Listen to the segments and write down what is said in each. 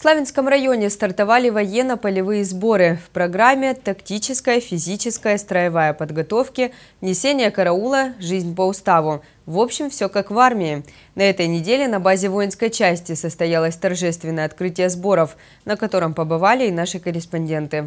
Славянском районе стартовали военно-полевые сборы. В программе тактическая, физическая, строевая подготовки, несение караула, жизнь по уставу. В общем, все как в армии. На этой неделе на базе воинской части состоялось торжественное открытие сборов, на котором побывали и наши корреспонденты.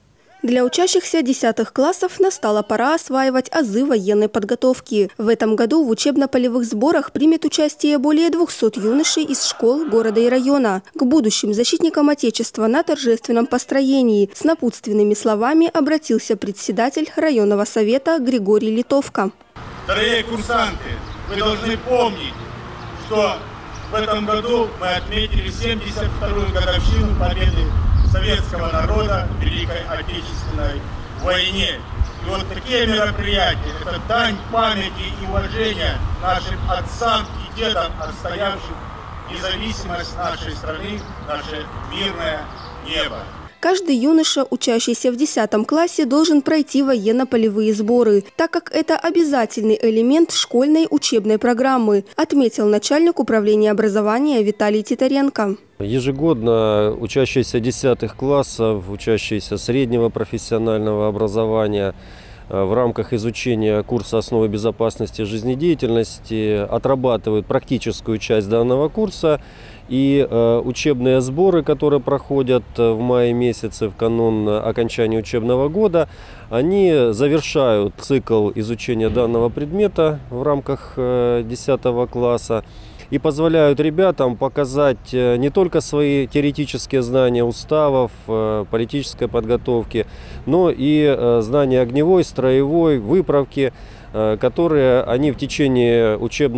Для учащихся 10 классов настала пора осваивать азы военной подготовки. В этом году в учебно-полевых сборах примет участие более 200 юношей из школ города и района. К будущим защитникам Отечества на торжественном построении с напутственными словами обратился председатель районного совета Григорий Литовка. Дорогие курсанты, вы должны помнить, что в этом году мы отметили 72-ю годовщину победы советского народа в Великой Отечественной войне. И вот такие мероприятия – это дань памяти и уважения нашим отцам и дедам, отстоявшим независимость нашей страны, наше мирное небо. Каждый юноша, учащийся в 10 классе, должен пройти военно-полевые сборы, так как это обязательный элемент школьной учебной программы, отметил начальник управления образования Виталий Титаренко. Ежегодно учащиеся 10 классов, учащиеся среднего профессионального образования в рамках изучения курса «Основы безопасности жизнедеятельности» отрабатывают практическую часть данного курса. И учебные сборы, которые проходят в мае месяце в канун окончания учебного года, они завершают цикл изучения данного предмета в рамках 10 класса и позволяют ребятам показать не только свои теоретические знания уставов, политической подготовки, но и знания огневой, строевой, выправки, которые они в течение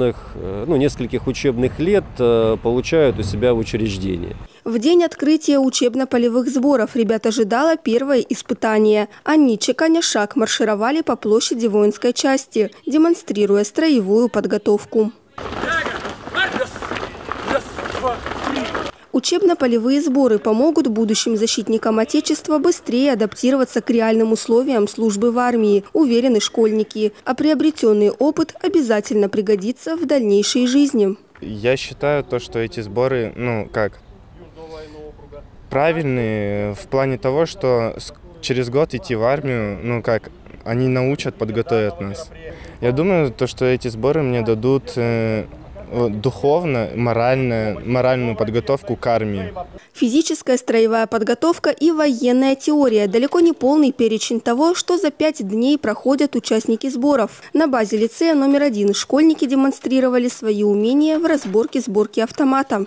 нескольких учебных лет получают у себя в учреждении. В день открытия учебно-полевых сборов ребят ожидало первое испытание. Они, чеканя шаг, маршировали по площади воинской части, демонстрируя строевую подготовку. Учебно-полевые сборы помогут будущим защитникам Отечества быстрее адаптироваться к реальным условиям службы в армии, уверены школьники. А приобретенный опыт обязательно пригодится в дальнейшей жизни. Я считаю, что эти сборы, правильные в плане того, что через год идти в армию, они научат, подготовят нас. Я думаю, что эти сборы мне дадут моральную подготовку к армии. Физическая, строевая подготовка и военная теория – далеко не полный перечень того, что за 5 дней проходят участники сборов. На базе лицея номер 1 школьники демонстрировали свои умения в разборке-сборке автомата.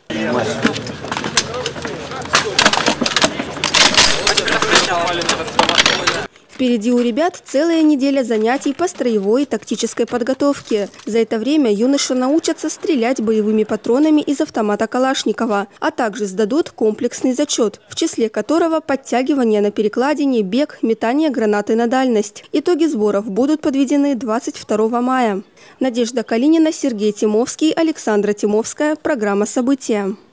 Впереди у ребят целая неделя занятий по строевой и тактической подготовке. За это время юноши научатся стрелять боевыми патронами из автомата Калашникова, а также сдадут комплексный зачет, в числе которого подтягивание на перекладине, бег, метание гранаты на дальность. Итоги сборов будут подведены 22 мая. Надежда Калинина, Сергей Тимовский, Александра Тимовская. Программа «События».